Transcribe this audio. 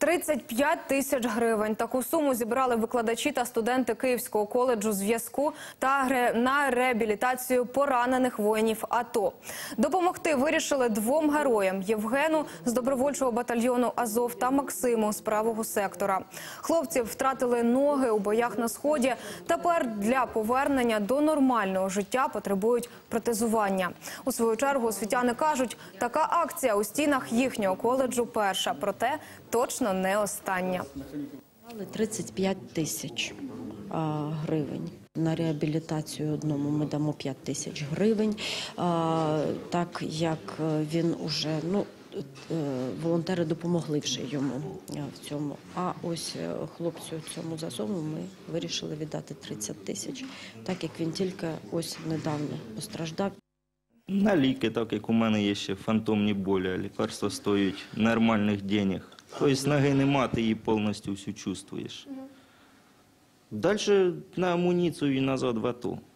35 тисяч гривень. Таку суму зібрали викладачі та студенти Київського коледжу зв'язку та на реабілітацію поранених воїнів АТО. Допомогти вирішили двом героям – Євгену з добровольчого батальйону «Азов» та Максиму з правого сектора. Хлопці втратили ноги у боях на Сході. Тепер для повернення до нормального життя потребують протезування. У свою чергу освітяни кажуть, така акція у стінах їхнього коледжу перша, проте точно не остання. 35 тисяч гривень. На реабілітацію одному ми дамо 5 тисяч гривень, так як він уже, волонтери допомогли вже йому в цьому. А ось хлопцю цьому з Азову ми вирішили віддати 30 тисяч, так як він тільки ось недавно постраждав. На ліки, так як у мене є ще фантомні болі, а лікарства стоять нормальних денег. Тобто ноги нема, ти її повністю всю чувствуєш. Далі на амуніцію і назад в АТО.